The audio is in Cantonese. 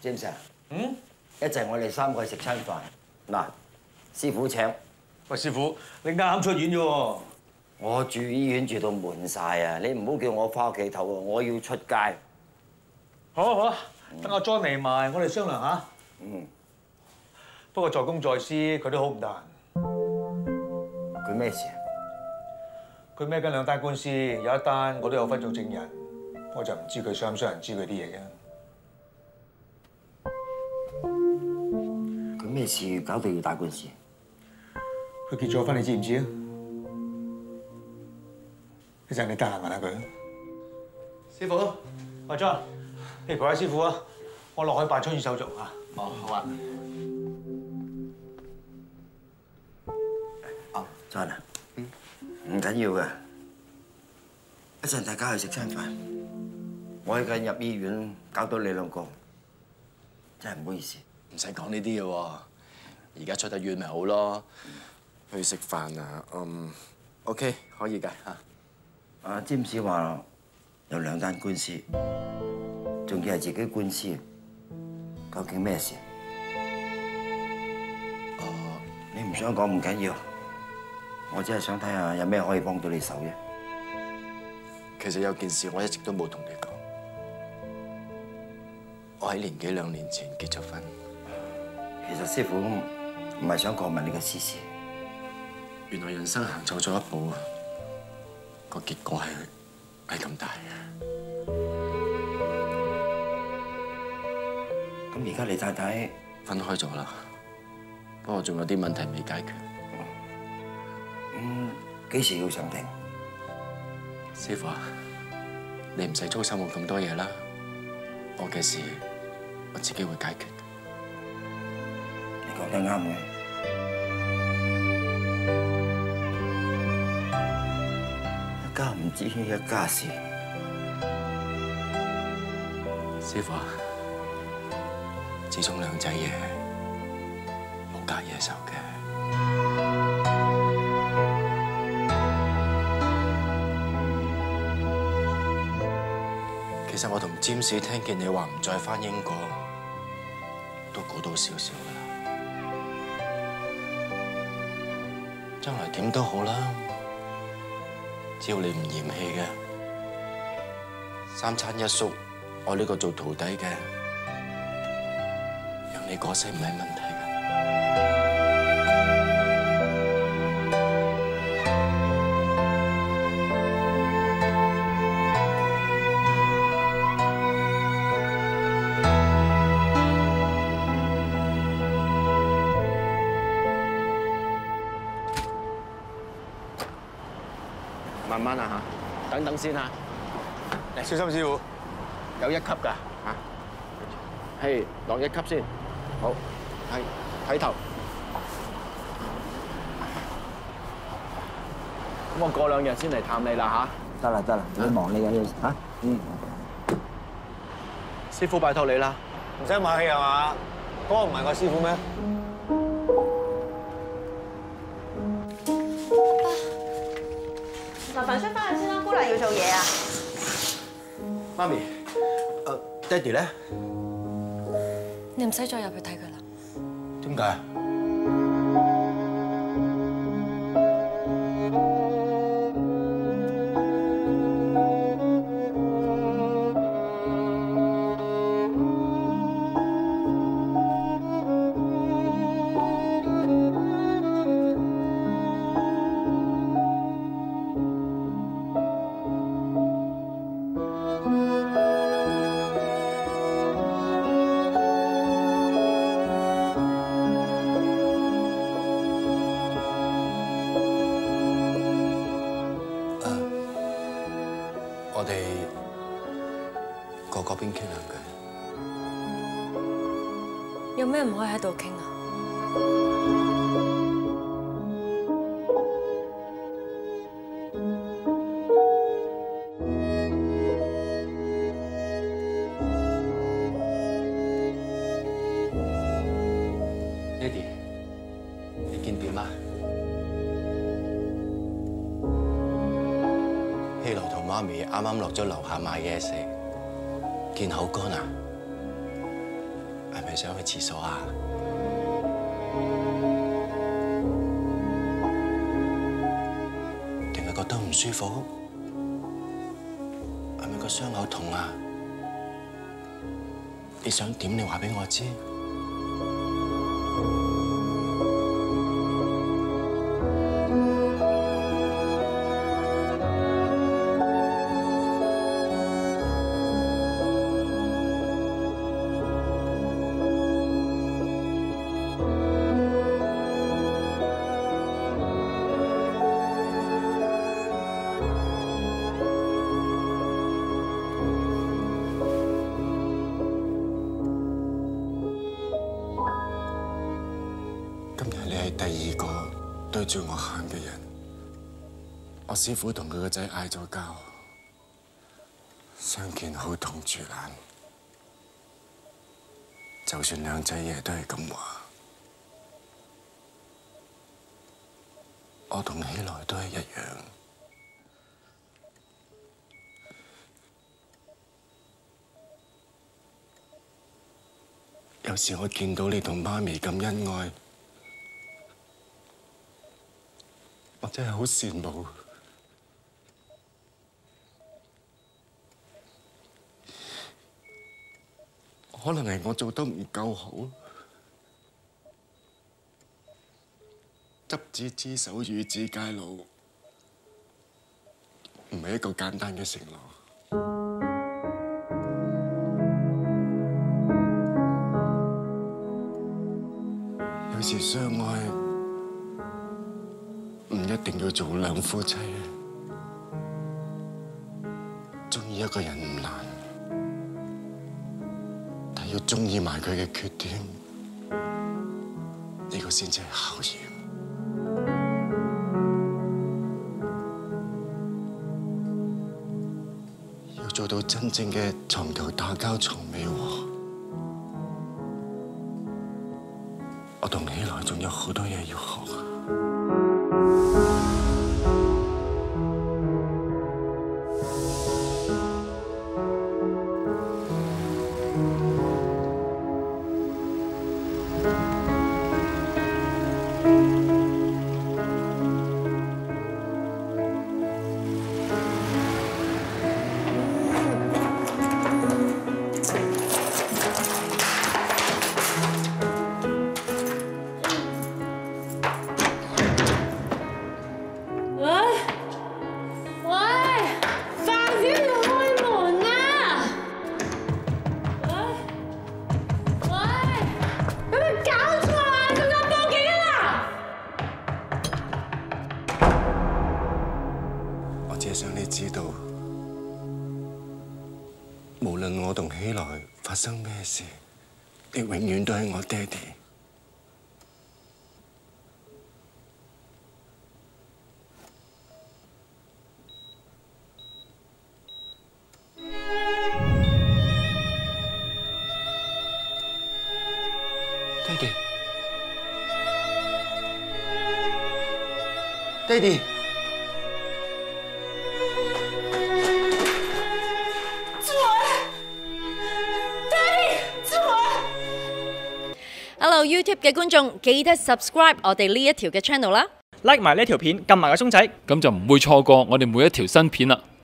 James 啊，一陣我哋3個去食餐飯。嗱，師傅請。 喂，師傅，你啱出院啫喎。 我住醫院住到悶晒啊！你唔好叫我翻屋企唞啊！我要出街。 好啊好啊，等阿 John 嚟埋，我哋商量下。不過在公在私，佢都好唔得閒。 佢咩事啊？ 佢孭緊2單官司，有一單我都有份做證人，我就唔知佢想唔想人知佢啲嘢啫。 佢咩事搞到要打官司？ 佢結咗婚，你知唔知啊？一陣你得閒問下佢。師傅，阿 John，你陪下師傅啊，我落去辦出院手續啊。 哦，好啊。哦，John啊，唔緊要嘅，一陣大家去食餐飯。我喺緊入醫院，搞到你2個，真係唔好意思。 唔使講呢啲嘅喎，而家出得院咪好咯。去食飯啊，OK 可以㗎嚇。 阿詹士話有2單官司，仲要係自己官司，究竟咩事？你唔想講唔緊要，我只係想睇下有咩可以幫到你手啫。 其實有件事我一直都冇同你講，我喺年幾2年前結咗婚。 其實師傅唔係想過問你嘅私事。 原來人生行錯咗一步，個結果係咁大嘅。 咁而家你太太分開咗啦，不過仲有啲問題未解決。 幾時要上庭？ 師傅啊，你唔使操心我咁多嘢啦，我嘅事我自己會解決。 你講得啱嘅。一家唔知一家事。 師傅啊，始終2仔爺冇隔夜仇嘅。其實我同詹士聽見你話唔再返英國，都估到少少㗎啦。將來點都好啦。只要你唔嫌棄嘅，3餐1宿，我呢個做徒弟嘅，讓你過世唔係問題㗎。慢慢啊嚇，等等先嚇。嚟，小心師傅，有1級㗎嚇。係，落1級先。好，係睇頭。咁我過2日先嚟探你啦嚇。 得啦，你忙你嘅嘢嚇。 師傅拜託你啦。 唔使客氣係嘛？嗰個唔係我師傅咩？ 麻煩出翻去先啦，姑娘要做嘢啊！ 媽咪，爹哋咧？ 你唔使再入去睇佢啦。 點解？我哋過嗰邊傾兩句。 有咩唔可以喺度傾啊？ 爹哋，你見點啊？希羅同媽咪啱啱落咗樓下買嘢食，見口乾啊！ 咪想去廁所啊？定係覺得唔舒服？係咪個傷口痛啊？你想點？你話俾我知。今日你係第2個對住我喊嘅人。我師傅同佢個仔嗌咗交，相見好痛住眼。就算兩仔爺都係咁話，我同喜來都係一樣。有時我見到你同媽咪咁恩愛，我真係好羨慕。可能係我做得唔夠好，執子之手，與子偕老，唔係一個簡單嘅承諾。有時相愛唔一定要做兩夫妻，鍾意一個人唔難，但要鍾意埋佢嘅缺點，呢個先至係考驗。要做到真正嘅床頭打交床尾和。我同喜來仲有好多嘢要學。只係想你知道，無論我同喜來發生咩事，你永遠都係我爹哋。爹哋，爹哋。 Hello YouTube 嘅觀眾，記得 subscribe 我哋呢一條嘅 channel 啦 ，like 埋呢條片，撳埋個鐘仔， 咁就唔會錯過我哋每一條新片啦。